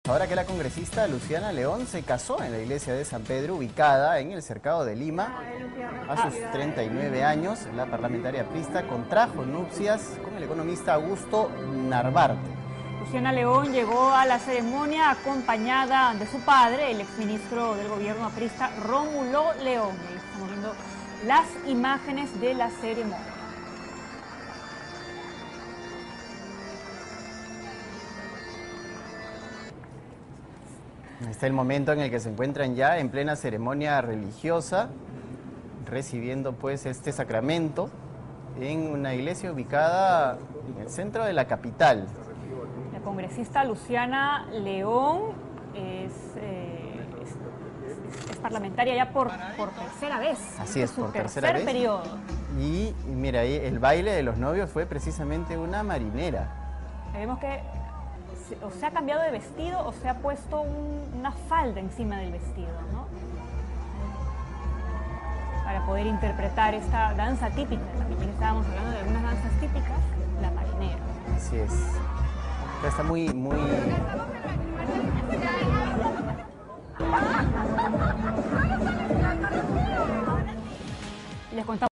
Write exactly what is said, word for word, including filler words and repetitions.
Ahora que la congresista Luciana León se casó en la iglesia de San Pedro, ubicada en el Cercado de Lima. A sus treinta y nueve años, la parlamentaria aprista contrajo nupcias con el economista Augusto Narvarte. Luciana León llegó a la ceremonia acompañada de su padre, el exministro del gobierno aprista Rómulo León. Ahí estamos viendo las imágenes de la ceremonia. Este es el momento en el que se encuentran ya en plena ceremonia religiosa, recibiendo pues este sacramento en una iglesia ubicada en el centro de la capital. La congresista Luciana León es, eh, es, es parlamentaria ya por, por tercera vez. Así es, su por tercera tercer vez. periodo. Y mira, ahí el baile de los novios fue precisamente una marinera. Vemos que o se ha cambiado de vestido o se ha puesto un, una falda encima del vestido, ¿no? Para poder interpretar esta danza típica. También estábamos hablando de algunas danzas típicas, la marinera. Así es. Está muy, muy... Les contamos